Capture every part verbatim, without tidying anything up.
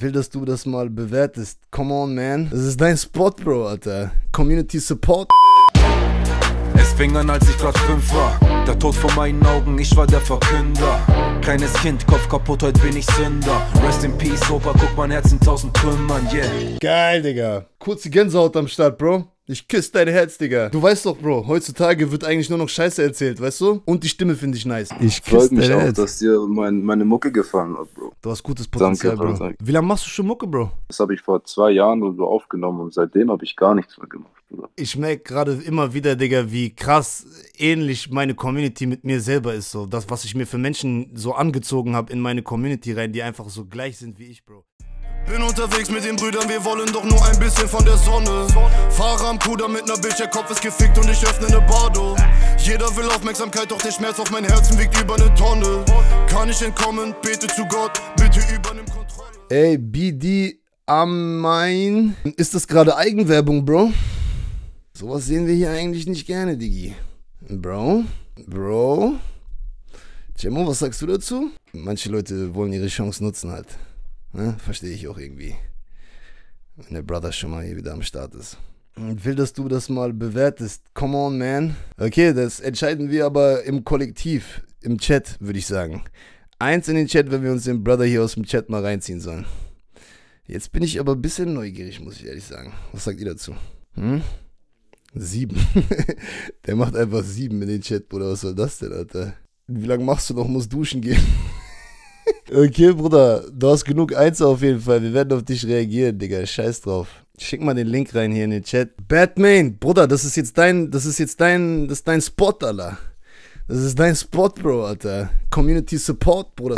Will, dass du das mal bewertest. Come on, man. Das ist dein Spot, Bro, Alter. Community Support. Es fing an, als ich grad fünf war. Der Tod vor meinen Augen, ich war der Verkünder. Kleines Kind, Kopf kaputt, heute bin ich Sünder. Rest in Peace, Opa, guck mein Herz in tausend Trümmern, yeah. Geil, Digga. Kurze Gänsehaut am Start, Bro. Ich küsse dein Herz, Digga. Du weißt doch, Bro, heutzutage wird eigentlich nur noch Scheiße erzählt, weißt du? Und die Stimme finde ich nice. Ich küsse Freut mich dein auch, Herz. dass dir mein, meine Mucke gefallen hat, Bro. Du hast gutes Potenzial, Danke, Bro. danke. Wie lange machst du schon Mucke, Bro? Das habe ich vor zwei Jahren oder so aufgenommen und seitdem habe ich gar nichts mehr gemacht, Bruder. Ich merke gerade immer wieder, Digga, wie krass ähnlich meine Community mit mir selber ist. So das, was ich mir für Menschen so angezogen habe in meine Community rein, die einfach so gleich sind wie ich, Bro. Bin unterwegs mit den Brüdern, wir wollen doch nur ein bisschen von der Sonne. Fahre am Puder mit ner Bitch, der Kopf ist gefickt und ich öffne ne Bardo. Jeder will Aufmerksamkeit, doch der Schmerz auf mein Herzen wiegt über ne Tonne. Kann ich entkommen, bete zu Gott, bitte übernimm Kontrolle. Ey, B D Amein. Ist das gerade Eigenwerbung, Bro? Sowas sehen wir hier eigentlich nicht gerne, Diggi. Bro? Bro? Jemo, was sagst du dazu? Manche Leute wollen ihre Chance nutzen halt. Ne? Verstehe ich auch irgendwie. Wenn der Brother schon mal hier wieder am Start ist. Ich will, dass du das mal bewertest. Come on, man. Okay, das entscheiden wir aber im Kollektiv, im Chat, würde ich sagen. Eins in den Chat, wenn wir uns den Brother hier aus dem Chat mal reinziehen sollen. Jetzt bin ich aber ein bisschen neugierig, muss ich ehrlich sagen. Was sagt ihr dazu? Hm? Sieben. Der macht einfach sieben in den Chat, Bruder. Was soll das denn, Alter? Wie lange machst du noch? Musst duschen gehen. Okay, Bruder, du hast genug Eins auf jeden Fall. Wir werden auf dich reagieren, Digga. Scheiß drauf. Schick mal den Link rein hier in den Chat. Batman, Bruder, das ist jetzt dein, das ist jetzt dein, das ist dein Spot, Alter. Das ist dein Spot, Bro, Alter. Community Support, Bruder.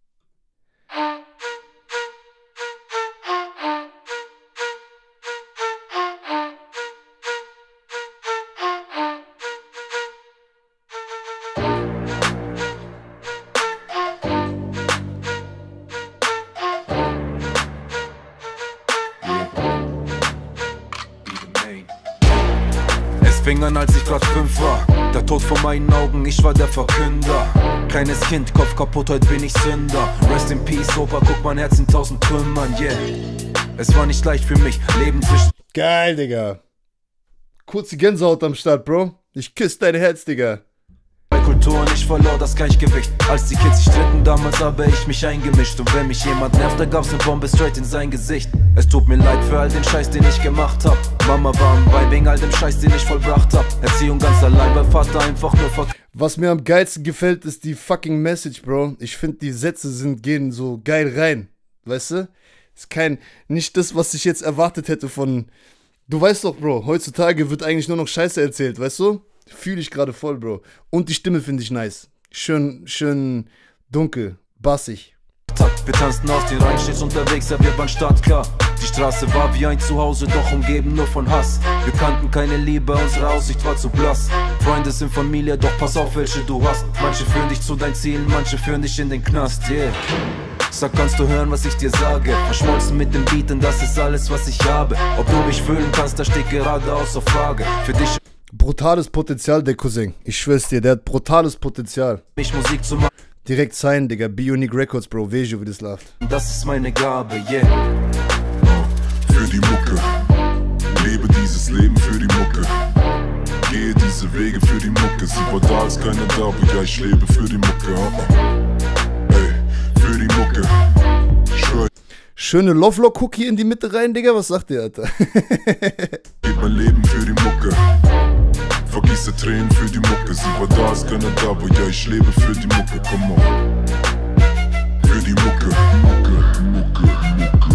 Es fing an, als ich grad fünf war. Der Tod vor meinen Augen, ich war der Verkünder. Kleines Kind, Kopf kaputt, heute bin ich Sünder. Rest in Peace, Opa, guck mein Herz in tausend Trümmern, yeah. Es war nicht leicht für mich, Leben zwischen... Geil, Digga. Kurze Gänsehaut am Start, Bro. Ich küsse dein Herz, Digga. Bei Kulturen, ich verlor das Gleichgewicht. Als die Kids sich stritten, damals habe ich mich eingemischt. Und wenn mich jemand nervt, da gab's ne Bombe straight in sein Gesicht. Es tut mir leid für all den Scheiß, den ich gemacht hab. Mama war am Bein wegen all dem Scheiß, den ich vollbracht hab. Erziehung ganz allein, weil Vater einfach nur ver... Was mir am geilsten gefällt, ist die fucking Message, Bro. Ich finde, die Sätze sind, gehen so geil rein. Weißt du? Ist kein, nicht das, was ich jetzt erwartet hätte von... Du weißt doch, Bro, heutzutage wird eigentlich nur noch Scheiße erzählt, weißt du? Fühle ich gerade voll, Bro. Und die Stimme finde ich nice. Schön, schön dunkel, bassig. Wir tanzten aus den Reihen, stets unterwegs, ja wir waren startklar. Die Straße war wie ein Zuhause, doch umgeben nur von Hass. Wir kannten keine Liebe, unsere Aussicht war zu blass. Freunde sind Familie, doch pass auf, welche du hast. Manche führen dich zu deinen Zielen, manche führen dich in den Knast, yeah. Sag, kannst du hören, was ich dir sage? Verschmolzen mit dem Beat, denn das ist alles, was ich habe. Ob du mich fühlen kannst, das steht gerade außer Frage. Für dich... Brutales Potenzial, der Cousin. Ich schwör's dir, der hat brutales Potenzial. Mich Musik zu machen. Direkt sein, Digga. Bionic Records, Bro. Vejo, wie das läuft. Das ist meine Gabe, yeah. Für die Mucke. Lebe dieses Leben für die Mucke. Gehe diese Wege für die Mucke. Sie war da, als keiner da war. Ja, ich lebe für die Mucke. Ey, für die Mucke. Schwör. Schöne Lovelock-Cookie in die Mitte rein, Digga. Was sagt ihr, Alter? Gib mein Leben für die Mucke. Vergieße Tränen für die Mucke. Sie war da, als keiner da war. Ja, ich lebe für die Mucke. Come on. Für die Mucke. Mucke, Mucke, Mucke.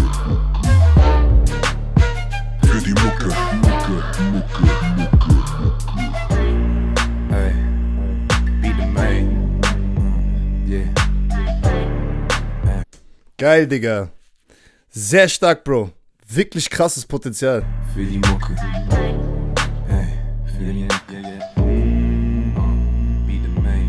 Für die Mucke. Mucke, Mucke, Mucke. Hey, be the man. Yeah. Hey. Geil, Digga. Sehr stark, Bro. Wirklich krasses Potenzial. Für die Mucke. Hey, für die Mucke. Yeah, yeah. Be the man.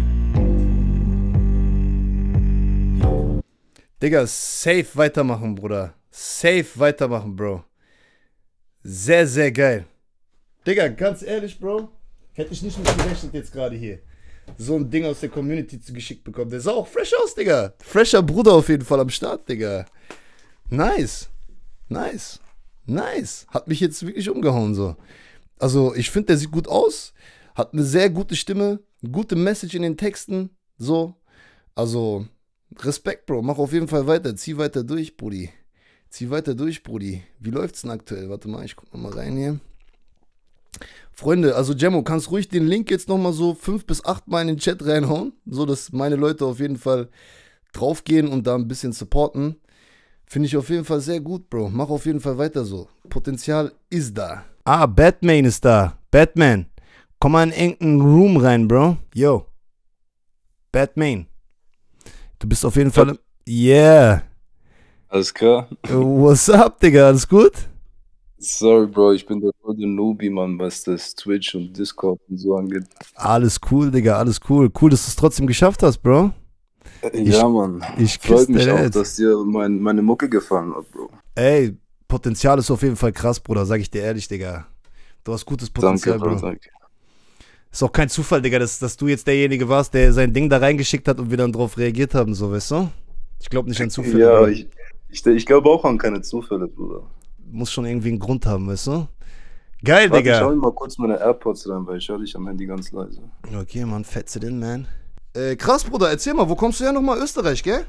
Digga, safe weitermachen, Bruder. Safe weitermachen, Bro. Sehr, sehr geil. Digga, ganz ehrlich, Bro. Hätte ich nicht mit gerechnet jetzt gerade hier. So ein Ding aus der Community zu geschickt bekommen. Der sah auch fresh aus, Digga. Fresher Bruder auf jeden Fall am Start, Digga. Nice. Nice. Nice. Hat mich jetzt wirklich umgehauen so. Also ich finde, der sieht gut aus. Hat eine sehr gute Stimme. Gute Message in den Texten. So. Also Respekt, Bro. Mach auf jeden Fall weiter. Zieh weiter durch, Brudi. Zieh weiter durch, Brudi. Wie läuft's denn aktuell? Warte mal, ich guck noch mal rein hier. Freunde, also Jemo, kannst ruhig den Link jetzt nochmal so fünf bis acht Mal in den Chat reinhauen, so dass meine Leute auf jeden Fall draufgehen und da ein bisschen supporten. Finde ich auf jeden Fall sehr gut, Bro. Mach auf jeden Fall weiter so. Potenzial ist da. Ah, Batman ist da. Batman. Komm mal in irgendeinen Room rein, Bro. Yo. Batman. Du bist auf jeden Fall... Yeah. Alles klar? What's up, Digga? Alles gut? Sorry, Bro, ich bin der volle Newbie, Mann, was das Twitch und Discord und so angeht. Alles cool, Digga, alles cool. Cool, dass du es trotzdem geschafft hast, Bro. Ich, ja, Mann. Ich freut mich auch, jetzt. dass dir mein, meine Mucke gefallen hat, Bro. Ey, Potenzial ist auf jeden Fall krass, Bruder, sag ich dir ehrlich, Digga. Du hast gutes Potenzial, danke, Bro. Bro. Danke. Ist auch kein Zufall, Digga, dass, dass du jetzt derjenige warst, der sein Ding da reingeschickt hat und wir dann drauf reagiert haben, so, weißt du? Ich glaube nicht an Zufälle. Ja, Bro. ich, ich, ich glaube auch an keine Zufälle, Bruder. Muss schon irgendwie einen Grund haben, weißt du? Geil, Warte, Digga. schau mir mal kurz meine AirPods rein, weil ich höre dich am Handy ganz leise. Okay, Mann, fetze den, man. Äh, krass, Bruder, erzähl mal, wo kommst du her nochmal? Österreich, gell?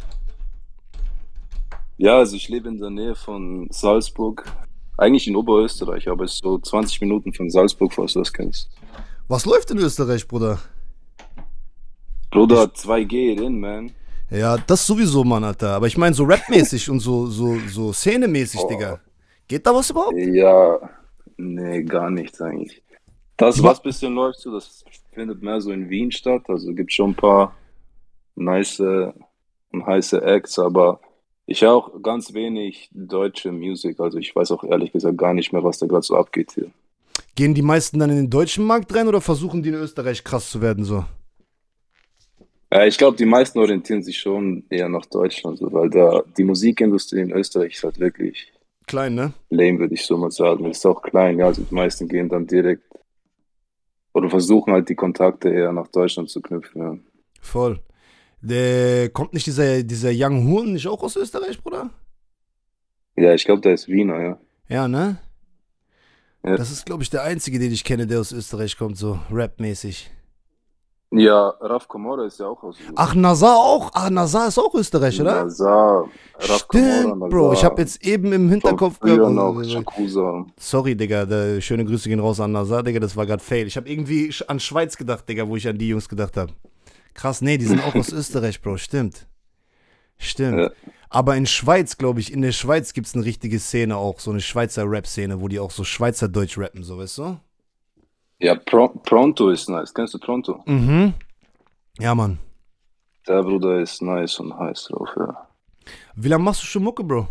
Ja, also ich lebe in der Nähe von Salzburg. Eigentlich in Oberösterreich, aber es ist so zwanzig Minuten von Salzburg, falls du das kennst. Was läuft in Österreich, Bruder? Bruder, zwei G in, man. Ja, das sowieso, Mann, Alter. Aber ich meine so rapmäßig und so, so, so szenemäßig, oh. Digga. Geht da was überhaupt? Ja, nee, gar nichts eigentlich. Das, was bisschen läuft so, das findet mehr so in Wien statt. Also gibt schon ein paar nice und heiße Acts, aber ich höre auch ganz wenig deutsche Musik. Also ich weiß auch ehrlich gesagt gar nicht mehr, was da gerade so abgeht hier. Gehen die meisten dann in den deutschen Markt rein oder versuchen die in Österreich krass zu werden so? Ja, ich glaube, die meisten orientieren sich schon eher nach Deutschland, so, weil da die Musikindustrie in Österreich ist halt wirklich klein, ne? Lame, würde ich so mal sagen. Es ist auch klein, ja. Also die meisten gehen dann direkt oder versuchen halt die Kontakte eher nach Deutschland zu knüpfen. Ja. Voll. Der, kommt nicht dieser, dieser Young Horn nicht auch aus Österreich, Bruder? Ja, ich glaube, der ist Wiener, ja. Ja, ne? Ja. Das ist, glaube ich, der einzige, den ich kenne, der aus Österreich kommt, so rapmäßig. Ja, Raf Kamora ist ja auch aus Österreich. Ach, Nazar auch? Ach, Nazar ist auch Österreich, oder? Nazar, Raf Stimmt, Kamora, Nazar. Bro, ich habe jetzt eben im Hinterkopf gehabt. Noch, Shakusa. Sorry, Digga, da, schöne Grüße gehen raus an Nazar, Digga, das war gerade fail. Ich habe irgendwie an Schweiz gedacht, Digga, wo ich an die Jungs gedacht habe. Krass, nee, die sind auch aus Österreich, Bro, stimmt. Stimmt. Ja. Aber in Schweiz, glaube ich, in der Schweiz gibt es eine richtige Szene auch, so eine Schweizer Rap-Szene, wo die auch so Schweizerdeutsch rappen, so, weißt du? Ja, Pro Pronto ist nice. Kennst du Pronto? Mhm. Ja, Mann. Der Bruder ist nice und heiß drauf, ja. Wie lange machst du schon Mucke, Bro?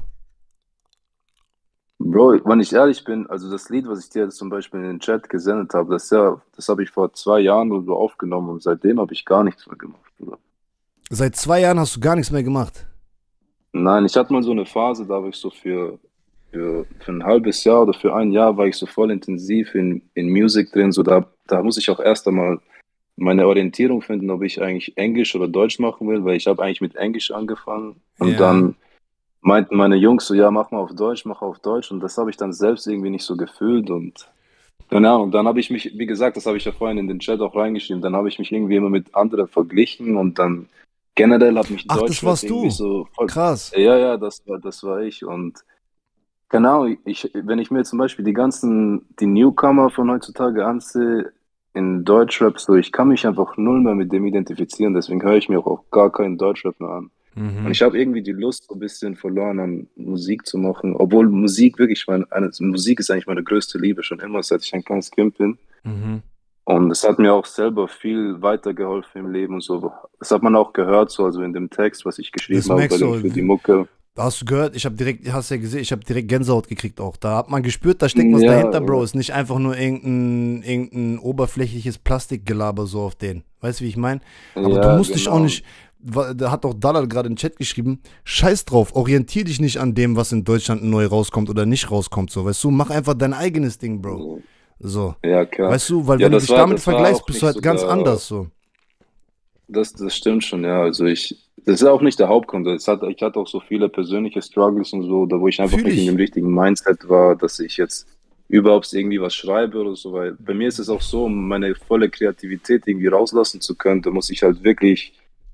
Bro, wenn ich ehrlich bin, also das Lied, was ich dir jetzt zum Beispiel in den Chat gesendet habe, das, ja, das habe ich vor zwei Jahren oder so aufgenommen und seitdem habe ich gar nichts mehr gemacht, Bruder. Seit zwei Jahren hast du gar nichts mehr gemacht? Nein, ich hatte mal so eine Phase, da war ich so für, für, für ein halbes Jahr oder für ein Jahr war ich so voll intensiv in, in Musik drin, so da, da muss ich auch erst einmal meine Orientierung finden, ob ich eigentlich Englisch oder Deutsch machen will, weil ich habe eigentlich mit Englisch angefangen und ja. Dann meinten meine Jungs so, ja, mach mal auf Deutsch, mach auf Deutsch und das habe ich dann selbst irgendwie nicht so gefühlt und keine Ahnung, dann habe ich mich, wie gesagt, das habe ich ja vorhin in den Chat auch reingeschrieben, dann habe ich mich irgendwie immer mit anderen verglichen und dann generell hat mich Ach, Deutsch das warst irgendwie du? so voll, krass. Ja, ja, das war, das war ich und genau, ich, wenn ich mir zum Beispiel die ganzen, die Newcomer von heutzutage ansehe, in Deutschrap, so, ich kann mich einfach null mehr mit dem identifizieren, deswegen höre ich mir auch, auch gar keinen Deutschrap mehr an. Mhm. Und ich habe irgendwie die Lust so ein bisschen verloren, an Musik zu machen, obwohl Musik wirklich, meine, eine, Musik ist eigentlich meine größte Liebe, schon immer, seit ich ein kleines Kind bin. Mhm. Und es hat mir auch selber viel weitergeholfen im Leben und so. Das hat man auch gehört, so, also in dem Text, was ich geschrieben habe für die Mucke. Hast du gehört? Ich habe direkt, hast ja gesehen, ich habe direkt Gänsehaut gekriegt auch. Da hat man gespürt, da steckt was ja, dahinter, Bro. Ist nicht einfach nur irgendein, irgendein oberflächliches Plastikgelaber so auf den. Weißt du, wie ich meine? Aber ja, du musst genau. dich auch nicht, da hat auch Dalal gerade im Chat geschrieben, scheiß drauf, orientier dich nicht an dem, was in Deutschland neu rauskommt oder nicht rauskommt, so, weißt du? Mach einfach dein eigenes Ding, Bro. So. Ja, klar. Weißt du, weil ja, wenn du dich war, damit vergleichst, bist du halt so ganz der, anders, so. Das, das stimmt schon, ja. Also ich, das ist auch nicht der Hauptgrund. Es hat, ich hatte auch so viele persönliche Struggles und so, da wo ich einfach Fühl nicht in dem ich. richtigen Mindset war, dass ich jetzt überhaupt irgendwie was schreibe oder so, weil bei mir ist es auch so, um meine volle Kreativität irgendwie rauslassen zu können, da muss ich halt wirklich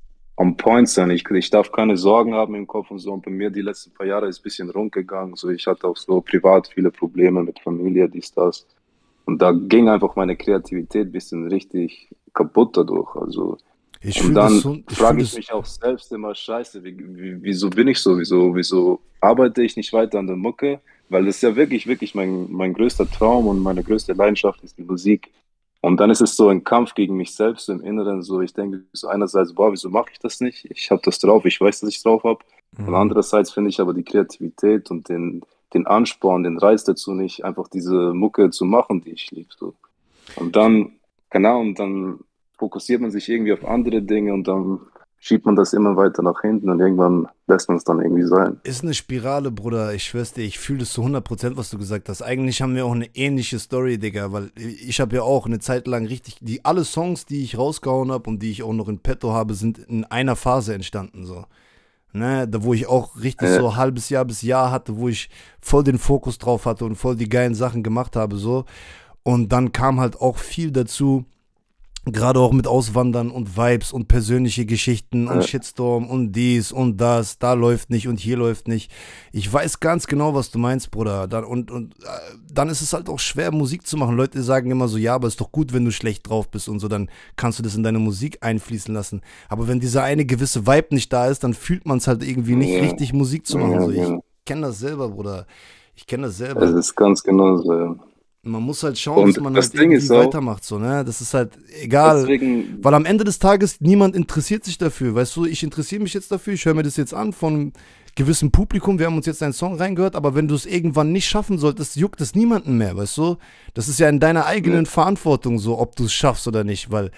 on point sein. Ich, ich darf keine Sorgen haben im Kopf und so. Und bei mir die letzten paar Jahre ist ein bisschen rundgegangen. So, ich hatte auch so privat viele Probleme mit Familie, dies, das. Und da ging einfach meine Kreativität ein bisschen richtig kaputt dadurch. Also, Ich und fühle das dann so, ich fühle frage ich das, mich auch selbst immer, scheiße, wie, wie, wieso bin ich so? Wieso, wieso arbeite ich nicht weiter an der Mucke? Weil das ist ja wirklich, wirklich mein, mein größter Traum und meine größte Leidenschaft ist die Musik. Und dann ist es so ein Kampf gegen mich selbst im Inneren. So, ich denke so einerseits, boah, wieso mache ich das nicht? Ich habe das drauf, ich weiß, dass ich es drauf habe. Und Mhm. andererseits finde ich aber die Kreativität und den, den Ansporn, den Reiz dazu nicht, einfach diese Mucke zu machen, die ich liebe. So. Und dann, genau, und dann fokussiert man sich irgendwie auf andere Dinge und dann schiebt man das immer weiter nach hinten und irgendwann lässt man es dann irgendwie sein. Ist eine Spirale, Bruder. Ich schwör's dir, ich fühle das zu hundert Prozent, was du gesagt hast. Eigentlich haben wir auch eine ähnliche Story, Digga, weil ich habe ja auch eine Zeit lang richtig, die alle Songs, die ich rausgehauen habe und die ich auch noch in petto habe, sind in einer Phase entstanden, so. Ne, da wo ich auch richtig Ja, so ein halbes Jahr bis Jahr hatte, wo ich voll den Fokus drauf hatte und voll die geilen Sachen gemacht habe, so. Und dann kam halt auch viel dazu, gerade auch mit Auswandern und Vibes und persönliche Geschichten und ja, Shitstorm und dies und das, da läuft nicht und hier läuft nicht. Ich weiß ganz genau, was du meinst, Bruder. Dann, und und äh, dann ist es halt auch schwer, Musik zu machen. Leute sagen immer so, ja, aber ist doch gut, wenn du schlecht drauf bist und so, dann kannst du das in deine Musik einfließen lassen. Aber wenn dieser eine gewisse Vibe nicht da ist, dann fühlt man es halt irgendwie nicht ja, richtig, Musik zu machen. ja, So, ich ja. kenne das selber, Bruder. Ich kenne das Es selber. ist ganz genau so. Ja. Man muss halt schauen, dass Und man das halt Ding irgendwie ist auch, weitermacht, so, ne? Das ist halt egal, deswegen, weil am Ende des Tages niemand interessiert sich dafür, weißt du? Ich interessiere mich jetzt dafür, ich höre mir das jetzt an von gewissem Publikum, wir haben uns jetzt einen Song reingehört, aber wenn du es irgendwann nicht schaffen solltest, juckt es niemanden mehr, weißt du? Das ist ja in deiner eigenen ja, Verantwortung so, ob du es schaffst oder nicht, weil,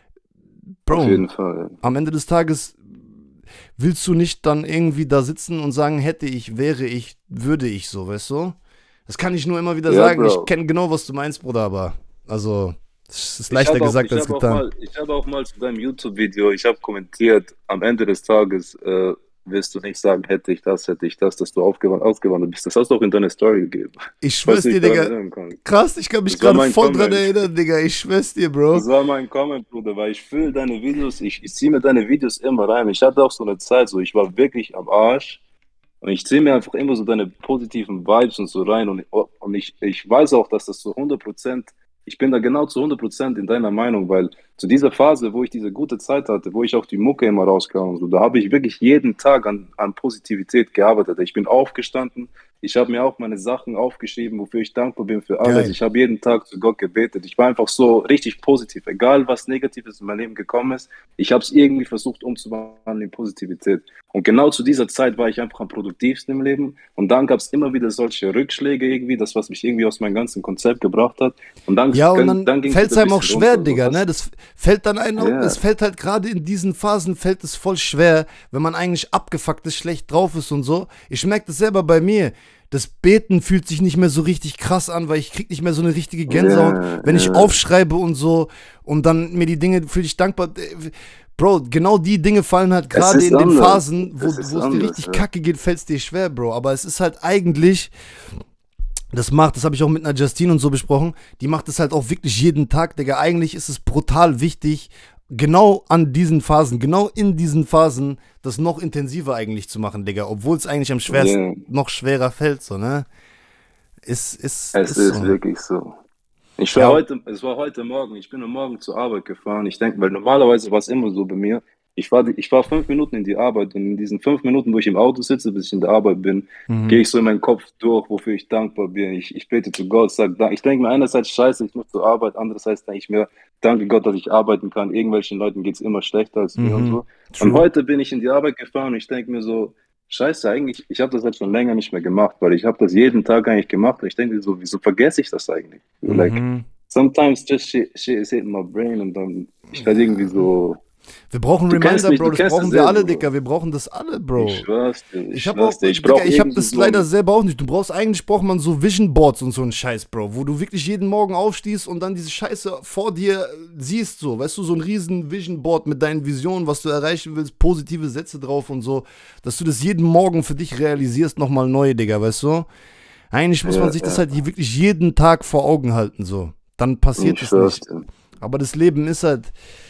auf Bro, jeden Fall. am Ende des Tages willst du nicht dann irgendwie da sitzen und sagen, hätte ich, wäre ich, würde ich so, weißt du? Das kann ich nur immer wieder Ja, sagen. Ich Bro. kenne genau, was du meinst, Bruder, aber also, es ist Ich leichter habe auch, gesagt ich als habe auch getan. mal, ich habe auch mal zu deinem YouTube-Video, ich habe kommentiert, am Ende des Tages äh, wirst du nicht sagen, hätte ich das, hätte ich das, dass du aufgewandert, ausgewandert bist. Das hast du auch in deiner Story gegeben. Ich Ich weiß schwör's nicht, dir, daran Digga. erinnern kann. Krass, ich kann mich Das war gerade mein voll dran Comment. erinnern, Digga. Ich schwör's dir, Bro. Das war mein Comment, Bruder, weil ich fühle deine Videos, ich, ich ziehe mir deine Videos immer rein. Ich hatte auch so eine Zeit, so ich war wirklich am Arsch. Und ich ziehe mir einfach immer so deine positiven Vibes und so rein. Und, und ich, ich weiß auch, dass das zu hundert Prozent, ich bin da genau zu hundert Prozent in deiner Meinung, weil zu dieser Phase, wo ich diese gute Zeit hatte, wo ich auch die Mucke immer rauskam und so, da habe ich wirklich jeden Tag an, an Positivität gearbeitet. Ich bin aufgestanden, ich habe mir auch meine Sachen aufgeschrieben, wofür ich dankbar bin für alles. Geil. Ich habe jeden Tag zu Gott gebetet. Ich war einfach so richtig positiv, egal was Negatives in mein Leben gekommen ist. Ich habe es irgendwie versucht umzuwandeln in Positivität. Und genau zu dieser Zeit war ich einfach am produktivsten im Leben. Und dann gab es immer wieder solche Rückschläge irgendwie, das, was mich irgendwie aus meinem ganzen Konzept gebracht hat. Und dann, Ja, und dann, dann ging es fällt es wieder ein einem auch bisschen schwer, runter. So, Digga, ne? was? Das fällt dann einem, auch- Ja, es fällt halt gerade in diesen Phasen, fällt es voll schwer, wenn man eigentlich abgefuckt ist, schlecht drauf ist und so. Ich merke das selber bei mir. Das Beten fühlt sich nicht mehr so richtig krass an, weil ich krieg nicht mehr so eine richtige Gänsehaut, ja, wenn ich ja. aufschreibe und so und dann mir die Dinge, fühle ich dankbar. Bro, genau die Dinge fallen halt Es gerade ist in den anders. Phasen, wo Es wo ist es dir anders, richtig ja. kacke geht, fällt es dir schwer, Bro. Aber es ist halt eigentlich, das macht, das habe ich auch mit einer Justine und so besprochen, die macht es halt auch wirklich jeden Tag, Digga. Eigentlich ist es brutal wichtig, genau an diesen Phasen, genau in diesen Phasen, das noch intensiver eigentlich zu machen, Digga. Obwohl es eigentlich am schwersten Ja. noch schwerer fällt, so, ne? Ist, ist, Es ist ist so. wirklich so. Ich war Ja, heute, es war heute Morgen, ich bin am Morgen zur Arbeit gefahren. Ich denke, weil normalerweise war es immer so bei mir. Ich war, ich war fünf Minuten in die Arbeit und in diesen fünf Minuten, wo ich im Auto sitze, bis ich in der Arbeit bin, mhm. gehe ich so in meinen Kopf durch, wofür ich dankbar bin. Ich, ich bete zu Gott, sage Dank. Ich denke mir einerseits, scheiße, ich muss zur Arbeit, andererseits denke ich mir, danke Gott, dass ich arbeiten kann. Irgendwelchen Leuten geht es immer schlechter als mir und Mhm. so. Und True. heute bin ich in die Arbeit gefahren und ich denke mir so, scheiße, eigentlich, ich habe das jetzt schon länger nicht mehr gemacht, weil ich habe das jeden Tag eigentlich gemacht. Und ich denke mir so, wieso vergesse ich das eigentlich? So, like, Mhm. sometimes just shit, shit is hitting my brain und dann, ich werde irgendwie so, Wir brauchen Du kennst Reminder, mich, Bro, du das kennst brauchen es wir selber, alle, Bro. Dicker. Wir brauchen das alle, Bro. Ich schwör's dir, ich Ich hab schwör's auch, dir. Ich Digga, brauch ich hab irgend das so leider ein- selber auch nicht. Du brauchst eigentlich, braucht man so Vision Boards und so einen Scheiß, Bro, wo du wirklich jeden Morgen aufstehst und dann diese Scheiße vor dir siehst, so, weißt du, so ein riesen Vision Board mit deinen Visionen, was du erreichen willst, positive Sätze drauf und so, dass du das jeden Morgen für dich realisierst, nochmal neu, Digga, weißt du? Eigentlich muss Ja, man sich das ja. halt hier wirklich jeden Tag vor Augen halten, so. Dann passiert Ich es schwör's nicht. dir. Aber das Leben ist halt.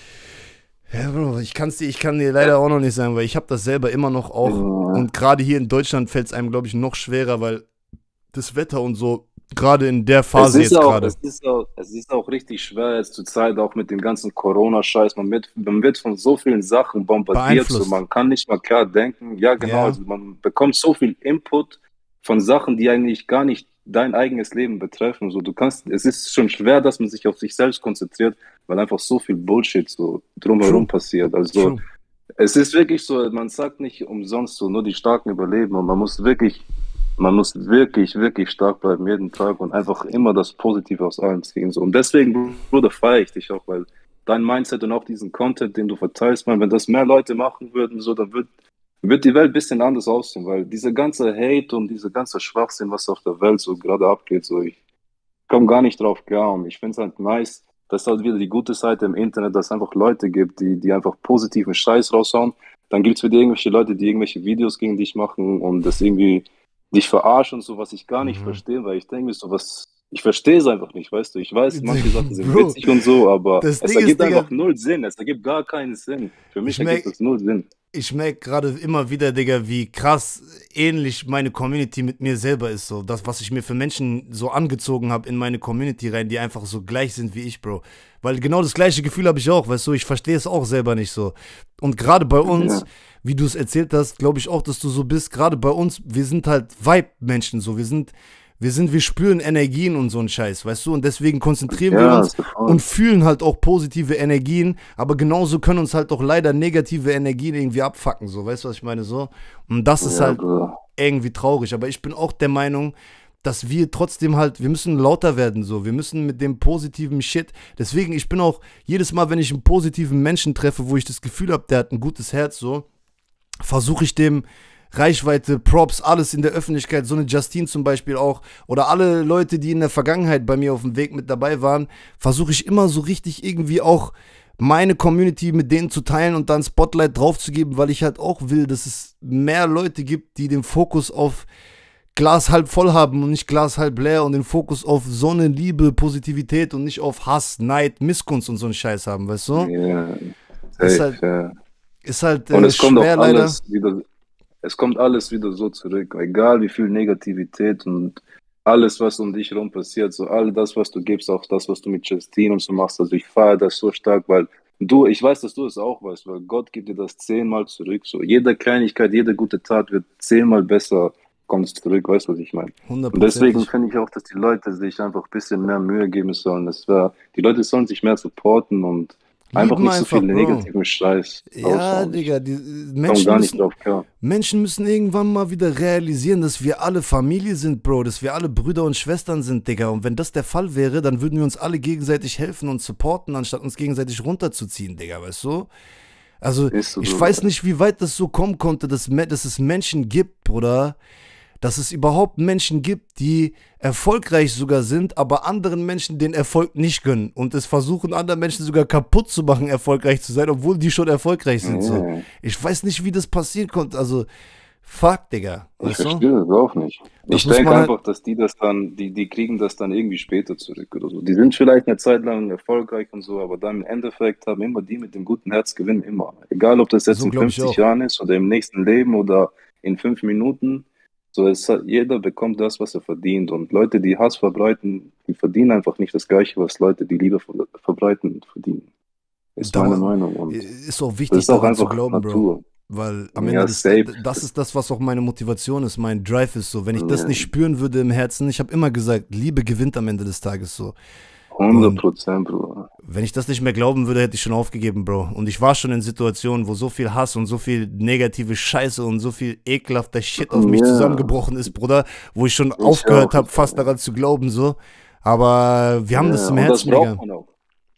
Ja, Bro, ich kann's dir, ich kann dir leider auch noch nicht sagen, weil ich habe das selber immer noch auch. Ja. Und gerade hier in Deutschland fällt es einem, glaube ich, noch schwerer, weil das Wetter und so, gerade in der Es Phase ist, jetzt auch, gerade. es, ist auch, es ist auch richtig schwer jetzt zur Zeit, auch mit dem ganzen Corona-Scheiß. Man wird, man wird von so vielen Sachen bombardiert, so Beeinflusst. man kann nicht mal klar denken. Ja, genau, Ja. also man bekommt so viel Input von Sachen, die eigentlich gar nicht dein eigenes Leben betreffen. So, du kannst, es ist schon schwer, dass man sich auf sich selbst konzentriert, weil einfach so viel Bullshit so drumherum True. passiert. Also True. es ist wirklich so, man sagt nicht umsonst so, nur die Starken überleben und man muss wirklich, man muss wirklich, wirklich stark bleiben jeden Tag und einfach immer das Positive aus allem ziehen. So. Und deswegen, Bruder, feiere ich dich auch, weil dein Mindset und auch diesen Content, den du verteilst, man, wenn das mehr Leute machen würden, so, dann wird, wird die Welt ein bisschen anders aussehen, weil diese ganze Hate und diese ganze Schwachsinn, was auf der Welt so gerade abgeht, so, ich komme gar nicht drauf klar und ich finde es halt nice, dass halt wieder die gute Seite im Internet, dass es einfach Leute gibt, die, die einfach positiven Scheiß raushauen. Dann gibt es wieder irgendwelche Leute, die irgendwelche Videos gegen dich machen und das irgendwie dich verarschen und so, was ich gar nicht Mhm. verstehe, weil ich denke mir so, was, ich verstehe es einfach nicht, weißt du. Ich weiß, manche Sachen sind Bro, witzig und so, aber das es Ding ergibt ist, Digga, einfach null Sinn, es ergibt gar keinen Sinn. Für mich Ich ergibt merk- es null Sinn. ich merke gerade immer wieder, Digga, wie krass ähnlich meine Community mit mir selber ist. So, das, was ich mir für Menschen so angezogen habe in meine Community rein, die einfach so gleich sind wie ich, Bro. Weil genau das gleiche Gefühl habe ich auch, weißt du, ich verstehe es auch selber nicht so. Und gerade bei uns, Ja. wie du es erzählt hast, glaube ich auch, dass du so bist, gerade bei uns, wir sind halt Vibe-Menschen, so, wir sind, wir sind, wir spüren Energien und so einen Scheiß, weißt du, und deswegen konzentrieren wir Ja, uns ist doch voll. und fühlen halt auch positive Energien, aber genauso können uns halt auch leider negative Energien irgendwie abfacken, so, weißt du, was ich meine, so. Und das ist Ja, halt Bruder. irgendwie traurig, aber ich bin auch der Meinung, dass wir trotzdem halt, wir müssen lauter werden, so, wir müssen mit dem positiven Shit, deswegen, ich bin auch, jedes Mal, wenn ich einen positiven Menschen treffe, wo ich das Gefühl habe, der hat ein gutes Herz, so, versuche ich dem Reichweite, Props, alles in der Öffentlichkeit, so eine Justine zum Beispiel auch, oder alle Leute, die in der Vergangenheit bei mir auf dem Weg mit dabei waren, versuche ich immer so richtig irgendwie auch meine Community mit denen zu teilen und dann Spotlight drauf zu geben, weil ich halt auch will, dass es mehr Leute gibt, die den Fokus auf Glas halb voll haben und nicht Glas halb leer und den Fokus auf Sonne, Liebe, Positivität und nicht auf Hass, Neid, Missgunst und so einen Scheiß haben, weißt du? Ja, Ist safe, halt, ja. ist halt Und äh, es kommt schwer auch leider. alles wieder, es kommt alles wieder so zurück, egal wie viel Negativität und alles, was um dich herum passiert, so all das, was du gibst, auch das, was du mit Justine und so machst, also ich feiere das so stark, weil du, ich weiß, dass du es auch weißt, weil Gott gibt dir das zehnmal zurück, so jede Kleinigkeit, jede gute Tat wird zehnmal besser, kommt es zurück, weißt du, was ich meine? Und deswegen hundertprozentig. finde ich auch, dass die Leute sich einfach ein bisschen mehr Mühe geben sollen, das wär, die Leute sollen sich mehr supporten und einfach Lieben nicht so einfach, viel Bro. negativen Scheiß Ja, raushauen. Digga, die äh, Ich komme Menschen gar nicht müssen, drauf klar. Menschen müssen irgendwann mal wieder realisieren, dass wir alle Familie sind, Bro, dass wir alle Brüder und Schwestern sind, Digga. Und wenn das der Fall wäre, dann würden wir uns alle gegenseitig helfen und supporten, anstatt uns gegenseitig runterzuziehen, Digga, weißt du? Also, Ist so, ich Bruder. weiß nicht, wie weit das so kommen konnte, dass, me- dass es Menschen gibt, Bruder, dass es überhaupt Menschen gibt, die erfolgreich sogar sind, aber anderen Menschen den Erfolg nicht gönnen und es versuchen, anderen Menschen sogar kaputt zu machen, erfolgreich zu sein, obwohl die schon erfolgreich sind. So. Ja. Ich weiß nicht, wie das passieren konnte. Also, fuck, Digga. Ich Weißt du? verstehe das auch nicht. Das Ich muss denke man halt- einfach, dass die das dann, die, die kriegen das dann irgendwie später zurück oder so. Die sind vielleicht eine Zeit lang erfolgreich und so, aber dann im Endeffekt haben immer die mit dem guten Herz gewinnen immer. Egal, ob das jetzt So in glaub ich fünfzig auch. Jahren ist oder im nächsten Leben oder in fünf Minuten. So, es hat, jeder bekommt das, was er verdient. Und Leute, die Hass verbreiten, die verdienen einfach nicht das Gleiche, was Leute, die Liebe ver- verbreiten, verdienen. Ist Daran- meine Meinung. Und Ist auch das wichtig, ist auch daran zu einfach glauben, Bro. Natur. Weil am Ja, Ende, des, safe. das ist das, was auch meine Motivation ist, mein Drive ist so. Wenn ich das Ja. nicht spüren würde im Herzen, ich habe immer gesagt, Liebe gewinnt am Ende des Tages so. hundert Prozent, Bruder. Wenn ich das nicht mehr glauben würde, hätte ich schon aufgegeben, Bro. Und ich war schon in Situationen, wo so viel Hass und so viel negative Scheiße und so viel ekelhafter Shit auf mich Ja. zusammengebrochen ist, Bruder, wo ich schon Ich aufgehört auch. habe, fast daran zu glauben, so. Aber wir haben Ja, das im und Herzen, das braucht Digga. man auch.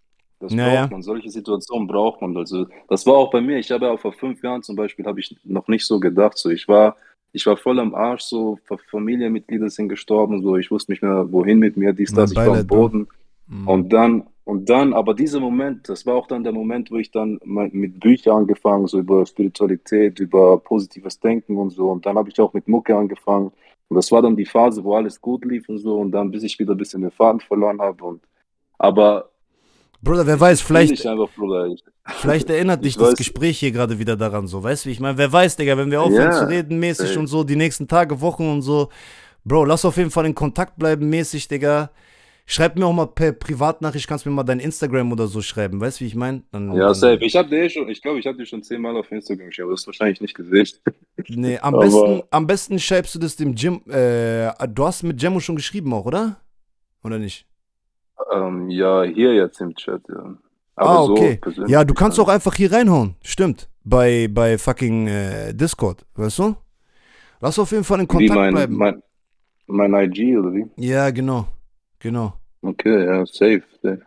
Das Ja, braucht ja. man, solche Situationen braucht man. Also, das war auch bei mir. Ich habe ja auch vor fünf Jahren zum Beispiel, habe ich noch nicht so gedacht. So, ich war, ich war voll am Arsch, so Fa- Familienmitglieder sind gestorben, so ich wusste nicht mehr, wohin mit mir, dies, Mein das, ich war am Beileid, Bro. Boden. Und dann, und dann, aber dieser Moment, das war auch dann der Moment, wo ich dann mal mit Büchern angefangen, so über Spiritualität, über positives Denken und so. Und dann habe ich auch mit Mucke angefangen. Und das war dann die Phase, wo alles gut lief und so. Und dann, bis ich wieder ein bisschen den Faden verloren habe. Und, aber Bruder, wer weiß, fühle vielleicht, ich einfach, Bruder. Ich, vielleicht erinnert dich ich das weiß, Gespräch hier gerade wieder daran, so, weißt du, wie ich meine? Wer weiß, Digga, wenn wir aufhören zu ja, reden, mäßig safe. und so, die nächsten Tage, Wochen und so, Bro, lass auf jeden Fall in Kontakt bleiben, mäßig, Digga. Schreib mir auch mal per Privatnachricht, kannst mir mal dein Instagram oder so schreiben, weißt du, wie ich meine? Dann, Ja, dann, safe. Ich habe dir eh schon, ich glaube, ich habe dir schon zehnmal auf Instagram geschrieben, aber das hast du wahrscheinlich nicht gesehen. nee, am Aber besten, am besten schreibst du das dem Jim, äh, du hast mit Jemmo schon geschrieben auch, oder? Oder nicht? ähm, ja, hier jetzt im Chat, ja. Aber Ah, so okay. persönlich Ja, du nicht, kannst nein. auch einfach hier reinhauen. Stimmt. Bei, bei fucking äh, Discord, weißt du? Lass auf jeden Fall in Wie Kontakt mein, bleiben. mein, mein I G oder wie? Ja, genau. Genau. Okay, ja, safe, safe.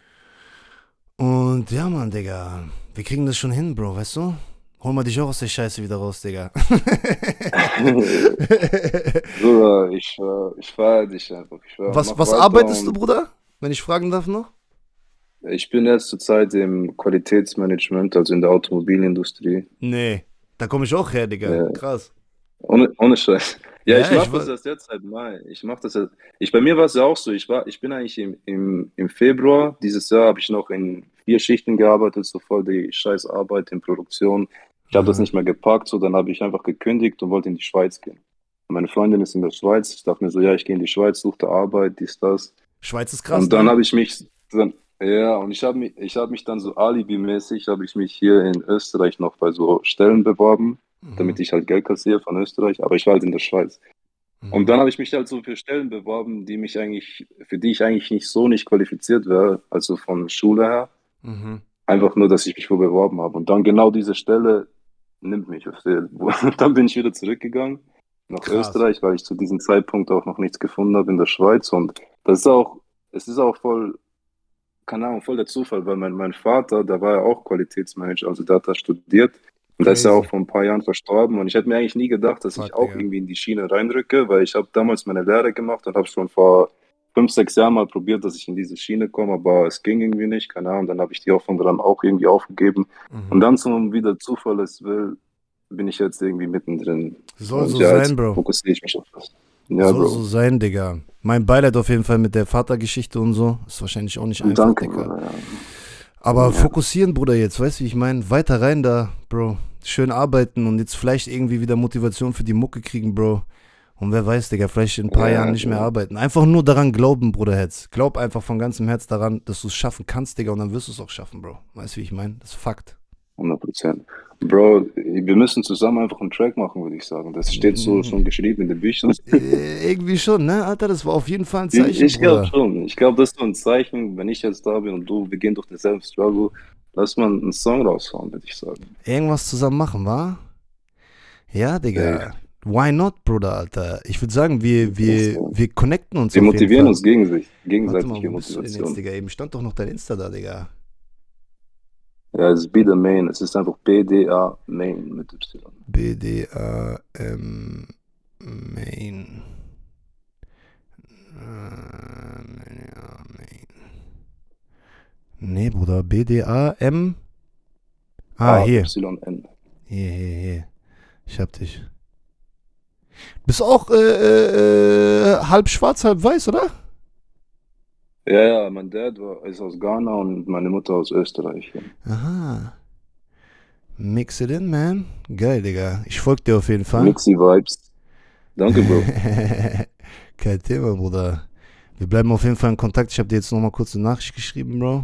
Und ja, Mann, Digga. Wir kriegen das schon hin, Bro, weißt du? Hol mal dich auch aus der Scheiße wieder raus, Digga. Bruder, ich schwör, ich feier dich einfach. Ich schwör, was mach was weiter arbeitest du, und Bruder? Wenn ich fragen darf noch? ich bin jetzt zurzeit im Qualitätsmanagement, also in der Automobilindustrie. Nee. Da komme ich auch her, Digga. Ja, Krass. ohne, ohne Scheiß. Ja, ich Ja, ich mache das war. erst jetzt seit Mai. Ich mache das jetzt. Ich, bei mir war es ja auch so. Ich war, ich bin eigentlich im, im, im Februar dieses Jahr habe ich noch in vier Schichten gearbeitet, so voll die scheiß Arbeit in Produktion. Ich habe das Aha. nicht mehr gepackt, so dann habe ich einfach gekündigt und wollte in die Schweiz gehen. Und meine Freundin ist in der Schweiz. Ich dachte mir so, ja, ich gehe in die Schweiz, suche da Arbeit, dies, das. Schweiz ist krass, Und dann ne? habe ich mich, dann, ja, und ich habe mich, ich habe mich dann so alibimäßig, habe ich mich hier in Österreich noch bei so Stellen beworben, damit Mhm. ich halt Geld kassiere von Österreich, aber ich war halt in der Schweiz. Und Mhm. dann habe ich mich halt so für Stellen beworben, die mich eigentlich, für die ich eigentlich nicht so nicht qualifiziert wäre, also von Schule her. Mhm. Einfach nur, dass ich mich wo beworben habe. Und dann genau diese Stelle nimmt mich. Dann bin ich wieder zurückgegangen nach Krass. Österreich, weil ich zu diesem Zeitpunkt auch noch nichts gefunden habe in der Schweiz. Und das ist auch, es ist auch voll, keine Ahnung, voll der Zufall, weil mein, mein Vater, der war ja auch Qualitätsmanager, also der hat da studiert. Und der ist ja auch Crazy. vor ein paar Jahren verstorben. Und ich hätte mir eigentlich nie gedacht, dass ich Fuck, auch Digga. irgendwie in die Schiene reinrücke, weil ich habe damals meine Lehre gemacht und habe schon vor fünf, sechs Jahren mal probiert, dass ich in diese Schiene komme, aber es ging irgendwie nicht, keine Ahnung. Dann habe ich die Hoffnung dann auch irgendwie aufgegeben. Und Mhm. dann, so wie der Zufall es will, bin ich jetzt irgendwie mittendrin. Soll Und so ja, sein, jetzt Bro. fokussiere ich mich auf das. Ja, Soll Bro. so sein, Digga. Mein Beileid auf jeden Fall mit der Vatergeschichte und so. Ist wahrscheinlich auch nicht einfach, Danke, Digga. Bruder. Ja. Aber Ja. fokussieren, Bruder, jetzt, weißt du, wie ich meine? Weiter rein da, Bro. Schön arbeiten und jetzt vielleicht irgendwie wieder Motivation für die Mucke kriegen, Bro. Und wer weiß, Digga, vielleicht in ein paar Ja, Jahren nicht mehr ja. arbeiten. Einfach nur daran glauben, Bruderherz. Glaub einfach von ganzem Herz daran, dass du es schaffen kannst, Digga, und dann wirst du es auch schaffen, Bro. Weißt du, wie ich meine? Das ist Fakt. hundert Prozent. Bro, wir müssen zusammen einfach einen Track machen, würde ich sagen. Das steht so schon geschrieben in den Büchern. Äh, irgendwie schon, ne, Alter? Das war auf jeden Fall ein Ich, Zeichen, ich glaube Bruder. schon. Ich glaube, das ist so ein Zeichen, wenn ich jetzt da bin und du, wir gehen durch denselben Struggle, lass mal einen Song raushauen, würde ich sagen. Irgendwas zusammen machen, wa? Ja, Digga. Safe. Why not, Bruder, Alter? Ich würde sagen, wir, wir, wir connecten uns Wir auf jeden motivieren Fall. uns gegenseitig, Warte gegenseitige mal, wo bist du denn jetzt, Motivation. Digga? Eben stand doch noch dein Insta da, Digga. Ja, es ist Be the Main. Es ist einfach B D A Main mit Y. B D A M Main. Äh, ja, Main. Nee, Bruder, B D A M. Ah, hier. Y N. Hier, hier, hier. Ich hab dich. Bist auch äh, äh, halb schwarz, halb weiß, oder? Ja, ja, mein Dad war, ist aus Ghana und meine Mutter aus Österreich. Ja. Aha. Mix it in, man. Geil, Digga. Ich folg dir auf jeden Fall. Mixy Vibes. Danke, Bro. Kein Thema, Bruder. Wir bleiben auf jeden Fall in Kontakt. Ich habe dir jetzt nochmal kurz eine Nachricht geschrieben, Bro.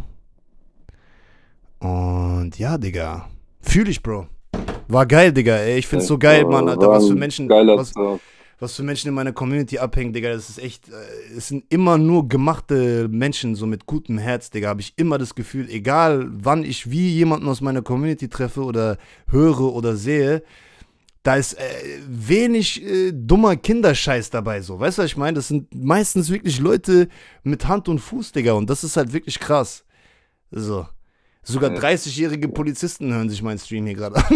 Und ja, Digga. Fühl ich, Bro. War geil, Digga. Ey, ich find's so geil, Mann, Alter, War was für ein Menschen, Geiler was, Tag. was für Menschen in meiner Community abhängen, Digga. Das ist echt, äh, es sind immer nur gemachte Menschen, so mit gutem Herz, Digga. Habe ich immer das Gefühl, egal wann ich wie jemanden aus meiner Community treffe oder höre oder sehe, da ist äh, wenig äh, dummer Kinderscheiß dabei, so. Weißt du, was ich meine? Das sind meistens wirklich Leute mit Hand und Fuß, Digga. Und das ist halt wirklich krass. So. Sogar Ja. dreißigjährige Polizisten hören sich meinen Stream hier gerade an.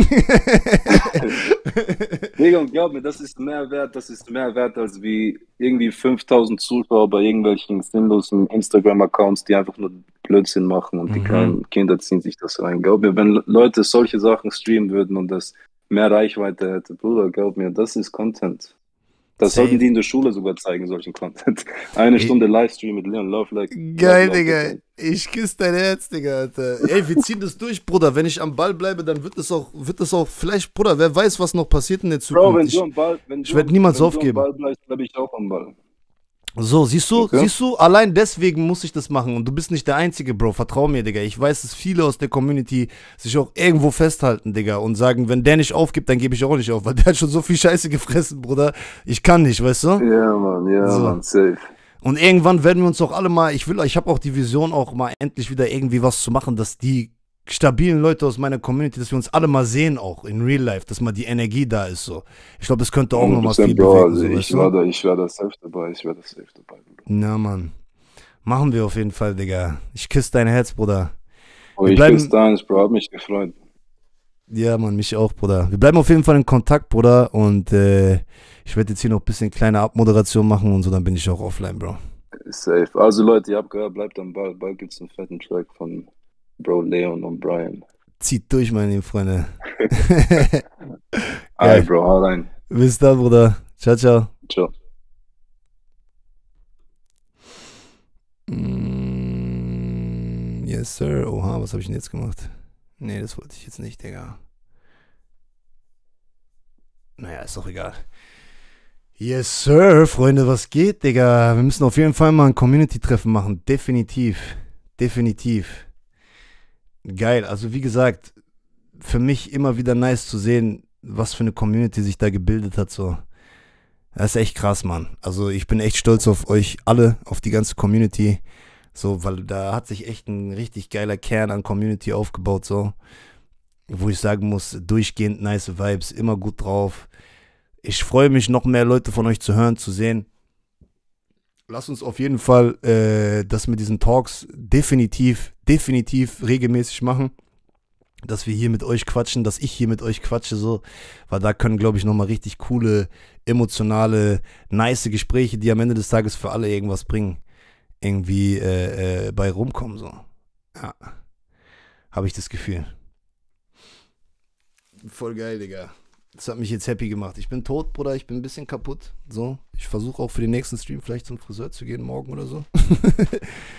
Digga, und glaub mir, das ist mehr wert, das ist mehr wert als wie irgendwie fünftausend Zuschauer bei irgendwelchen sinnlosen Instagram-Accounts, die einfach nur Blödsinn machen und die Mhm. kleinen Kinder ziehen sich das rein. Glaub mir, wenn Leute solche Sachen streamen würden und das mehr Reichweite hätte, Bruder, glaub mir, das ist Content. Das Safe. sollten die in der Schule sogar zeigen, solchen Content. Eine Ich- Stunde Livestream mit Leon Love Like. Geil, Love Digga. Like. Ich küsse dein Herz, Digga, Alter. Ey, wir ziehen das durch, Bruder. Wenn ich am Ball bleibe, dann wird es auch, wird es auch, vielleicht, Bruder, wer weiß, was noch passiert in der Zukunft. Bro, wenn ich, du am Ball, wenn ich du, werd niemals wenn aufgeben. du am Ball bleibst, bleib ich auch am Ball. so, siehst du, Okay. siehst du, allein deswegen muss ich das machen. Und du bist nicht der Einzige, Bro. Vertrau mir, Digga. Ich weiß, dass viele aus der Community sich auch irgendwo festhalten, Digga, und sagen, wenn der nicht aufgibt, dann gebe ich auch nicht auf, weil der hat schon so viel Scheiße gefressen, Bruder. Ich kann nicht, weißt du? Ja, Mann, ja, So. Mann, safe. Und irgendwann werden wir uns auch alle mal, ich will, ich habe auch die Vision, auch mal endlich wieder irgendwie was zu machen, dass die stabilen Leute aus meiner Community, dass wir uns alle mal sehen, auch in Real Life, dass mal die Energie da ist, so. Ich glaube, das könnte auch nochmal viel Bro, bewegen, also so, ich weißt war du? da, ich war da safe dabei, ich war da safe dabei, Bruder. Na, Mann. Machen wir auf jeden Fall, Digga. Ich küsse dein Herz, Bruder. Oh, Wir ich bleiben- küsse deins, Bro, hab mich gefreut. Ja, Mann, mich auch, Bruder. Wir bleiben auf jeden Fall in Kontakt, Bruder, und äh, ich werde jetzt hier noch ein bisschen kleine Abmoderation machen und so, dann bin ich auch offline, Bro. Safe. Also Leute, ihr habt gehört, bleibt am Ball. Bald gibt's einen fetten Track von Bro Leon und Brian. Zieht durch, meine lieben Freunde. Alright, Bro, hau rein. Bis dann, Bruder. Ciao, ciao. Ciao. Mm, yes, sir. Oha, was habe ich denn jetzt gemacht? Nee, das wollte ich jetzt nicht, Digga. Naja, ist doch egal. Yes, sir, Freunde, was geht, Digga? Wir müssen auf jeden Fall mal ein Community-Treffen machen. Definitiv. Definitiv. Geil. Also, wie gesagt, für mich immer wieder nice zu sehen, was für eine Community sich da gebildet hat, so. Das ist echt krass, Mann. Also ich bin echt stolz auf euch alle, auf die ganze Community. So, weil da hat sich echt ein richtig geiler Kern an Community aufgebaut, so. Wo ich sagen muss, durchgehend nice Vibes, immer gut drauf. Ich freue mich, noch mehr Leute von euch zu hören, zu sehen. Lasst uns auf jeden Fall äh, das mit diesen Talks definitiv, definitiv regelmäßig machen. Dass wir hier mit euch quatschen, dass ich hier mit euch quatsche, so, weil da können, glaube ich, nochmal richtig coole, emotionale, nice Gespräche, die am Ende des Tages für alle irgendwas bringen, irgendwie äh, äh, bei rumkommen, so. Ja, habe ich das Gefühl. Voll geil, Digga. Das hat mich jetzt happy gemacht. Ich bin tot, Bruder, ich bin ein bisschen kaputt, so. Ich versuche auch für den nächsten Stream vielleicht zum Friseur zu gehen, morgen oder so.